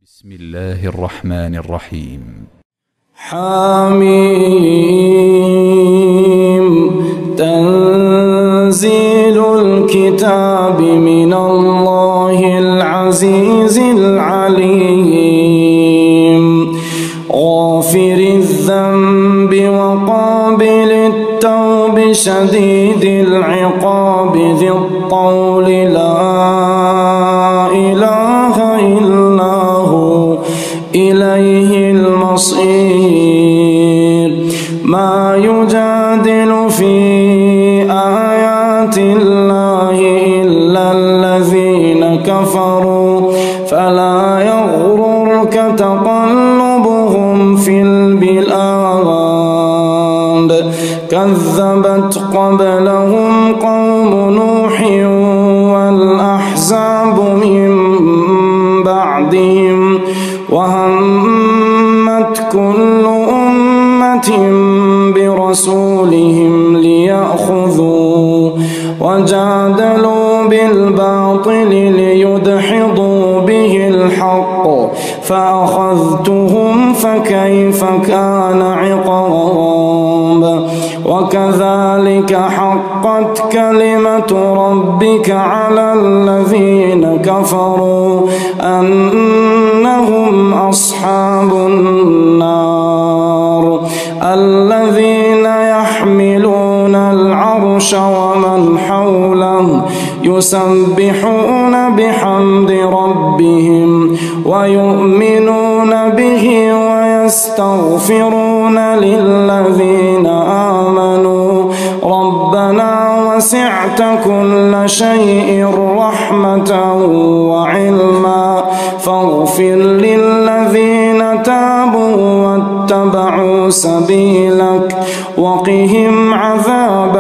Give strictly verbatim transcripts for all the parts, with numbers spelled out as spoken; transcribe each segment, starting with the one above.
بسم الله الرحمن الرحيم. حميم. تنزيل الكتاب من الله العزيز العليم غافر الذنب وقابل التوب شديد العقاب ذي الطول لا إله إلا هو إليه المصير. ما يجادل في آيات الله إلا الذين كفروا فلا يغررك تقلبهم في البلاد. كذبت قبلهم قوم نوح والأحزاب من بعدهم وهمت كل أمة برسولهم ليأخذوا وجادلوا بالباطل ليدحضوا به الحق فأخذتهم فكيف كان عقاب. وكذلك حقت كلمة ربك على الذين كفروا أنهم أصحاب النار. الذين يحملون العرش ومن حوله يسبحون بحمد ربهم ويؤمنون به ويستغفرون للذين آمنوا ربنا وسعت كل شيء رحمة وعلما فاغفر للذين تابوا واتبعوا سبيلك وقهم عذاب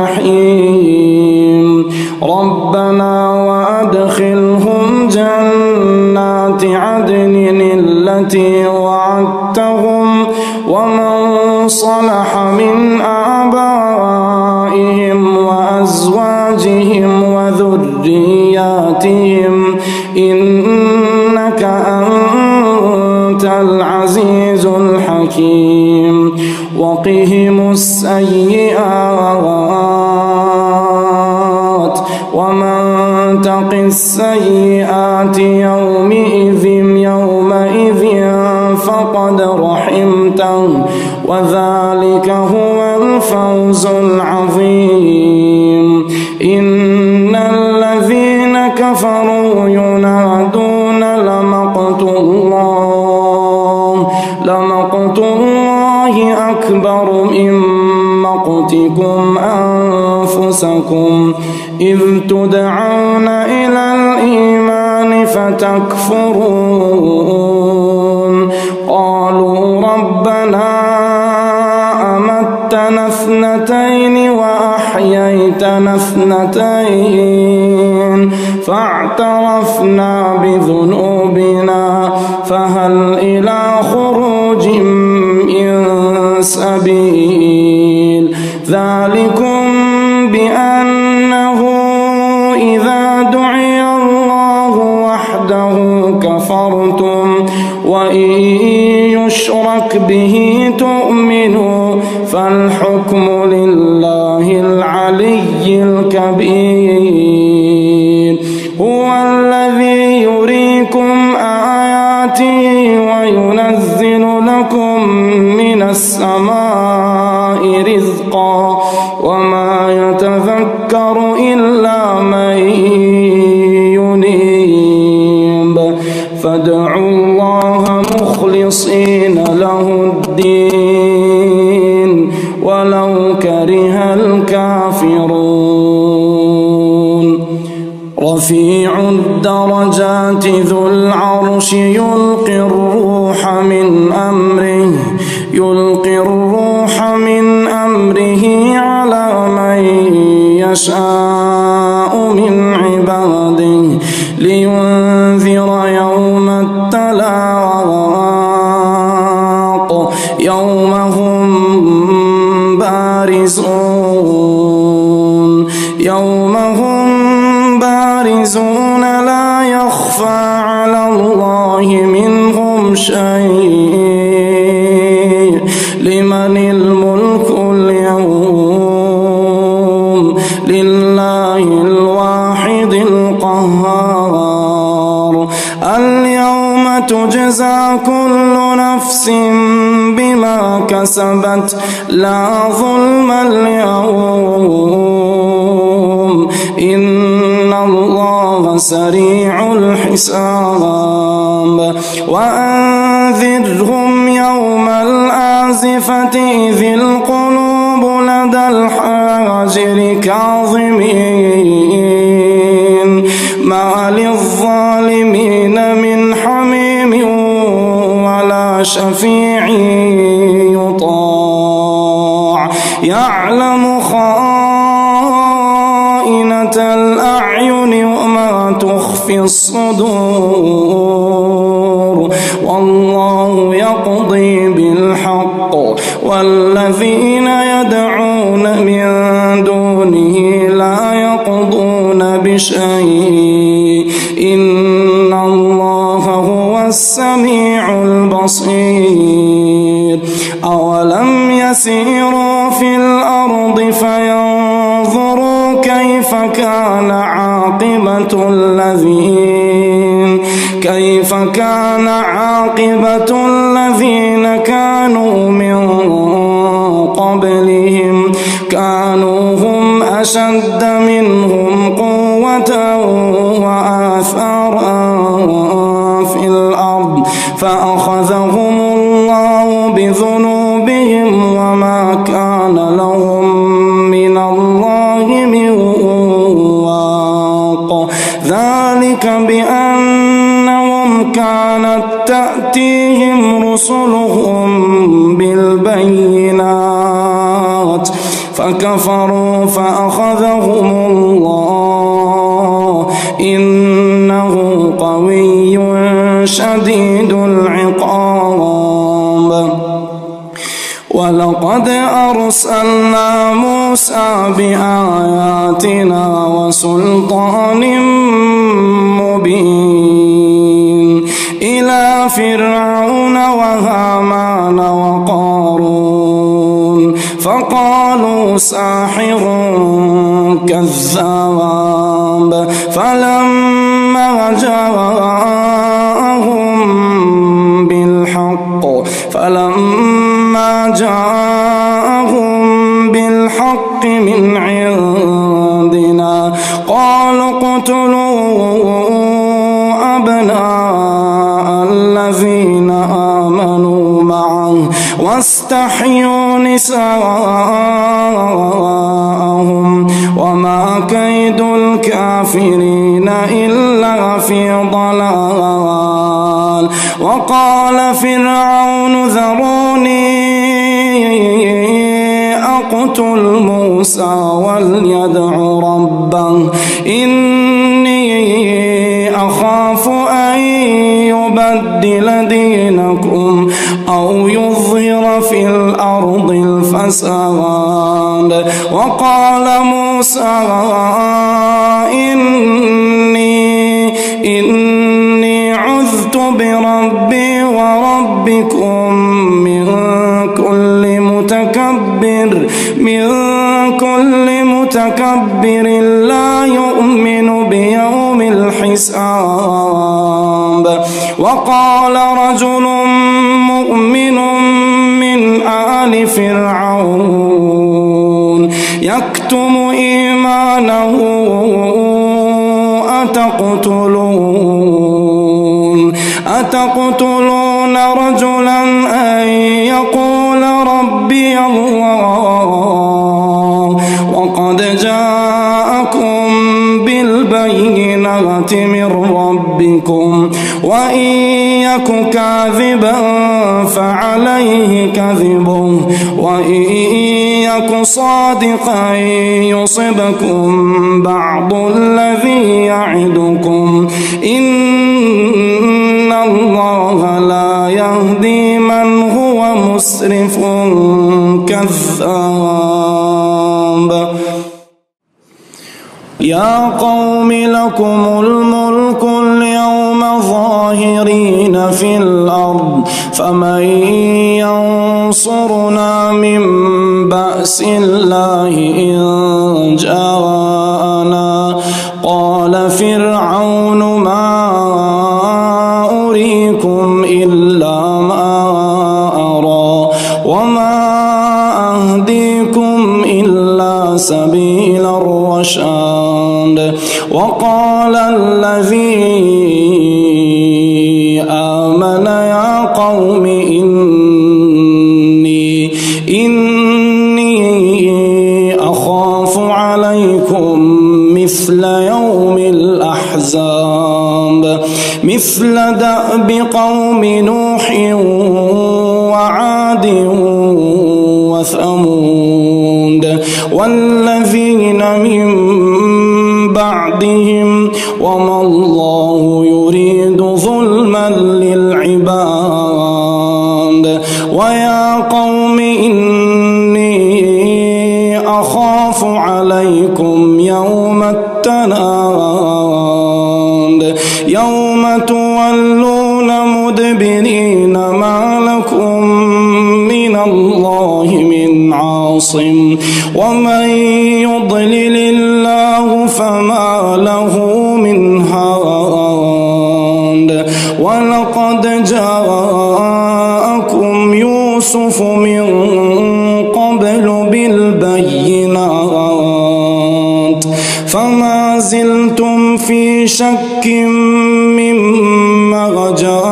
الجحيم. ربنا وأدخلهم جنات عدن التي وعدتهم ومن صلح من آبائهم وأزواجهم وذرياتهم إنك أنت العزيز الحكيم. وقهم السيئات ومن تق السيئات يومئذ يومئذ فقد رحمته وذلك هو الفوز العظيم. إن الذين كفروا ينادون لمقت الله لمقت الله أكبر من مقتكم أنفسكم إذ تدعون إلى الإيمان فتكفرون. قالوا ربنا أمتنا اثنتين وأحييتنا اثنتين فاعترفنا بذنوبنا فهل إلى خروج من سبيل. ذلكم بأنه إذا دعي الله وحده كفرتم وإن يشرك به تؤمنوا فالحكم لله العلي الكبير. هو الذي يريكم آياته وينزل لكم من السماء رزقا وما يتذكر إلا من ينيب. فادعوا الله مخلصين له الدين ولو كره الكافرون. رفيع الدرجات ذو العرش يلقي الروح من أمره يلقي الروح من أمره على من يشاء من عباده لينذر يوم التلاق يوم هم بارزون يوم هم بارزون لا يخفى على الله من النهار اليوم تجزى كل نفس بما كسبت لا ظلم اليوم إن الله سريع الحساب وأنذرهم يوم الآزفة إذ القلوب لدى الحاجر كاظمين ما للظالمين من حميم ولا شفيع يطاع يعلم خائنة الأعين وما تخفي الصدور والله يقضي بالحق والذين يدعون من دونه لا يقضون بشيء إن الله هو السميع البصير أولم يسيروا في الأرض فينظروا كيف كان عاقبة الذين كيف كان عاقبة الذين كانوا من قبلهم كانوا هم أشد منهم قوة وآثارا في الأرض فأخذهم الله بذنوبهم وما كان لهم من الله من واق ذلك بأنهم كانت تأتيهم رسلهم بالبينات فكفروا فأخذهم الله إنه قوي شديد العقاب ولقد أرسلنا موسى بآياتنا وسلطان مبين إلى فرعون وهامان وقارون فقالوا ساحر كذاب فلما جاءهم بالحق فلما جاءهم بالحق من عندنا قالوا اقتلوا أبناء الذين آمنوا معه واستحيوا نساءهم وما كيد الكافرين إلا في ضلال وقال فرعون ذروني أقتل موسى وليدع ربه إني أخاف أن يبدل دينكم أو يظهر في الأرض الفساد وقال موسى إني إني عذت بربي وربكم من كل متكبر من كل متكبر لا يؤمن بيوم الحساب وقال رجل مؤمن من آل فرعون يكتم إيمانه أتقتلون أتقتلون رجلا أن يقول ربي الله وقد جاءكم بالبينات من ربكم وإن يك كاذبا فعليه كذبه وإن يك صادقا يصبكم بعض الذي يعدكم إن الله لا يهدي من هو مسرف كذاب يا قوم لكم الملك اليوم ظاهرين في الأرض فمن ينصرنا من بأس الله إن جاءنا قال فرعون الرشاد. وقال الذي آمن يا قوم إني إني أخاف عليكم مثل يوم الأحزاب مثل دأب قوم نوح وعاد وثمود والذين من بعدهم وما الله يريد ظلما للعباد. ويا قوم إني أخاف عليكم يوم التناد يوم تولون مدبرين ما لكم من الله من عاصم ومن يضلل الله فما له من هاد. ولقد جاءكم يوسف من قبل بالبينات فما زلتم في شك مما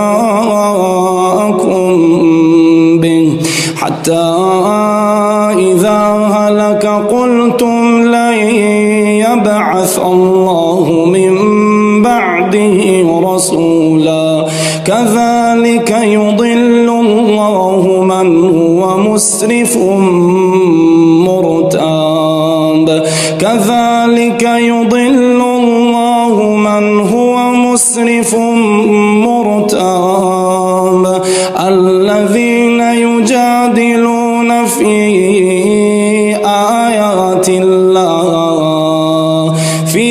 جاءكم به حتى إذا هلك قلتم لن يبعث الله من بعده رسولا كذلك يضل الله من هو مسرف مرتاب كذلك يضل الله من هو مسرف مرتاب. الذين يجادلون في آيات الله في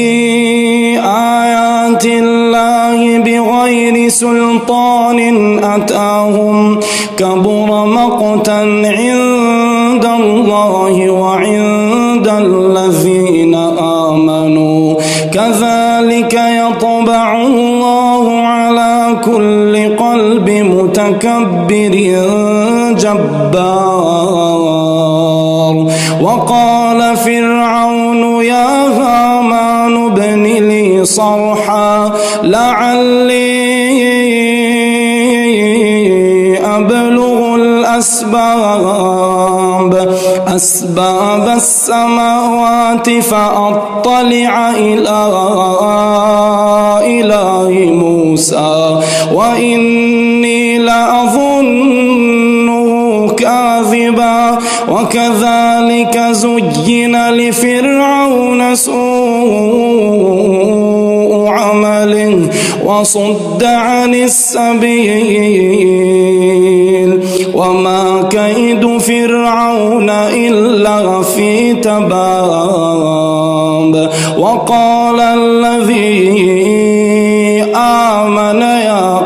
آيات الله بغير سلطان أتاهم كبر مقتا عند الله وعند الذين آمنوا كذلك يطبع الله على كل قلب متكبر جبار. وقال فرعون يا هامان ابن لي صرحا لعلي أبلغ الأسباب أسباب السماوات فأطلع إلى إله موسى وإني لأظنه كاذبا. وكذلك زين لفرعون سوء عمله وصد عن السبيل وما كيد فرعون إلا في تباب. وقال الذي آمن يا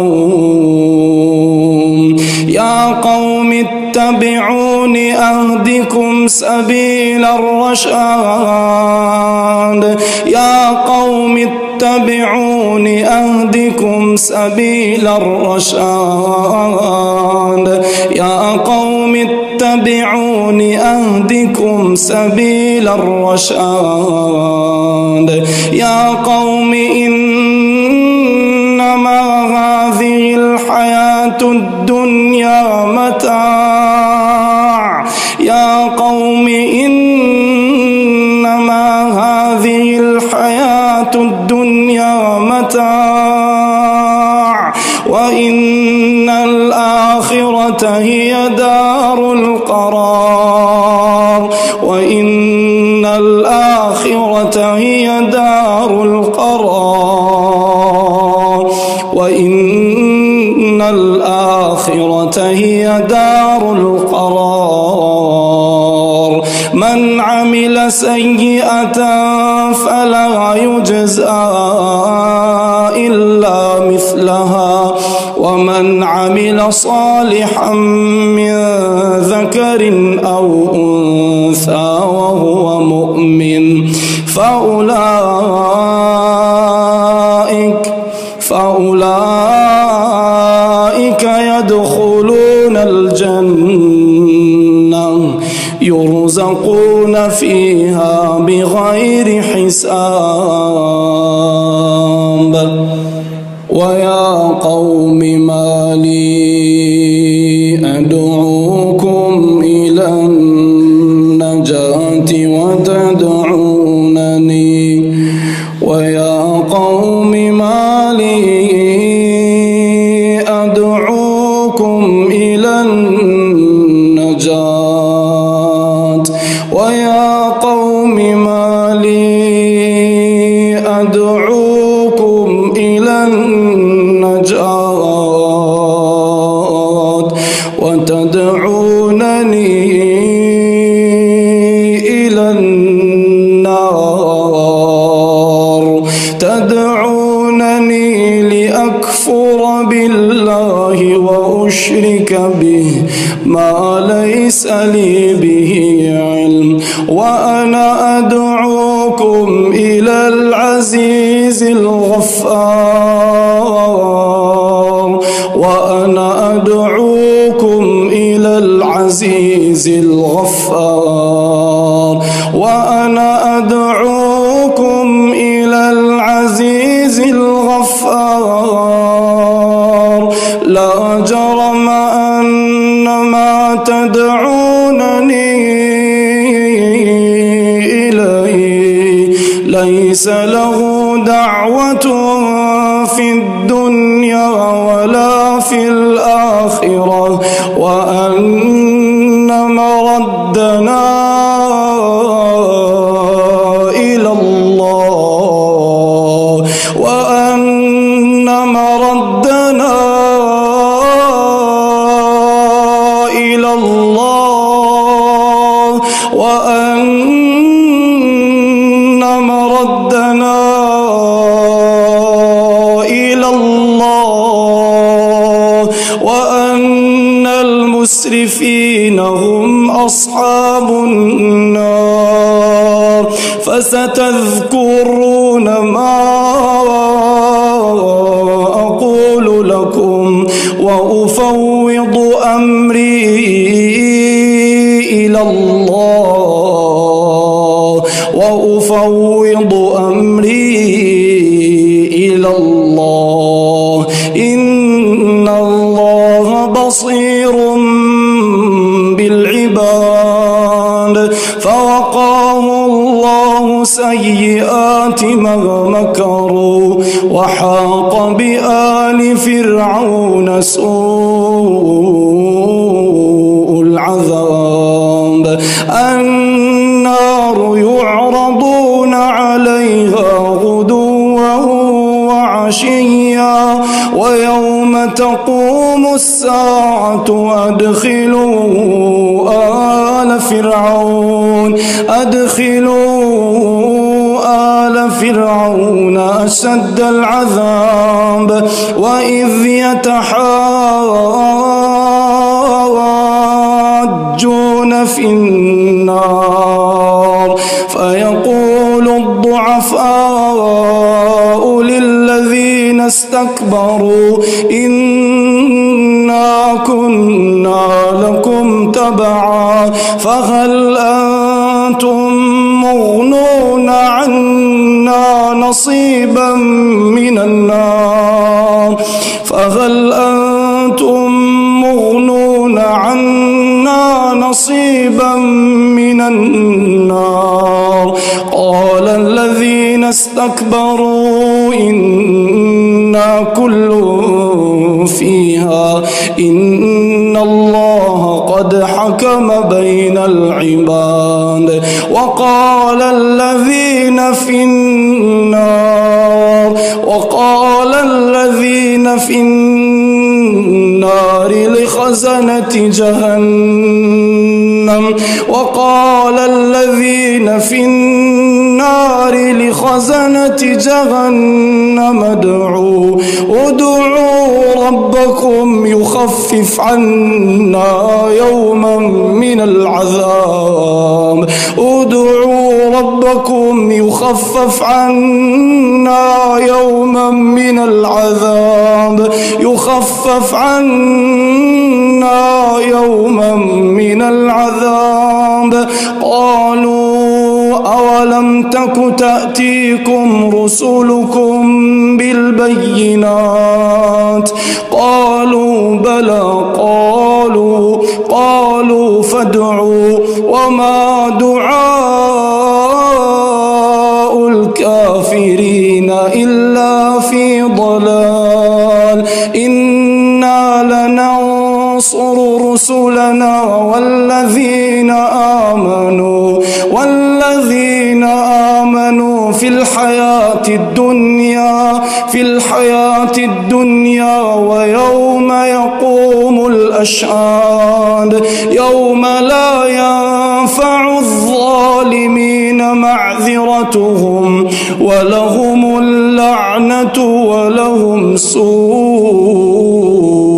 قوم يا قوم اتبعون أهدكم سبيل الرشاد يا قوم اتبعون أهدكم سبيل الرشاد يا قوم اتبعون أهدكم سبيل الرشاد يا قوم إنما هذه الحياة الدنيا متاع يا قوم إنما هذه الحياة الدنيا متاع وإن الآخرة هي دار القرار وإن الآخرة هي دار القرار وإن الآخرة هي دار القرار. من عمل سيئة فلا يجزى إلا مثلها ومن عمل صالحا من ذكر أو أنثى وهو مؤمن فأولئك فأولئك يدخلون الجنة يرزقون فيها بغير الحساب ويا قوم ما لي أدعوكم إلى النجاة وتدعونني ويا قوم ما لي أدعوكم إلى النجاة ويا قوم ما لي أدعوكم إلى النجاة وتدعونني إلى النار تدعونني لأكفر بالله وأشرك به ما ليس لي به علم وأنا أدعوكم إلى العزيز الغفار وأنا أدعوكم إلى العزيز الغفار وأنا أدعوكم إلى العزيز الغفار لا جرم أن ما تدعونني إليه ليس له دعوة في الدنيا ولا في الآخرة وأن مردنا إلى الله وأن مردنا إلى الله وأن مردنا إلى الله وأن المسرفين هم أصحاب النار فستذكرون ما أقول لكم وأفوض أمري إلى الله وأفوض أمري إلى الله إن الله بصير بالعباد فوقاه الله سيئات ما مكروا وحاق بآل فرعون سوء العذاب النار يعرضون عليها غدوا وعشيا ويوم تقوم الساعة أدخلوا آل فرعون أدخلوا آل فرعون أشد العذاب وإذ يتحاجون في النار فيقول الضعفاء للذين استكبروا إنا كنا لكم تبعا فهل أنتم مغنون عنا نصيبا من النار فهل أنتم مغنون عنا نصيبا من النار قال الذين استكبروا إنا كل فيها إن الله قد حكم بين العباد وقال الذين في النار وقال الذين في النار لخزنة جهنم وقال الذين في النار لخزنة جهنم ادعوا ادعوا ربكم يخفف عنا يوما من العذاب ادعوا ربكم يخفف عنا يوما من العذاب يخفف عنا يوما من العذاب قالوا أولم تك تأتيكم رسلكم بالبينات قالوا بلى قالوا قالوا فادعوا وما دعاء الكافرين إلا في ضلال إنا لننصر رسلنا والذين آمنوا والذين آمنوا في الحياة الدنيا في الحياة الدنيا ويوم يقوم الأشهاد يوم لا ينفع الظالمين معذرتهم ولهم اللعنة ولهم سوء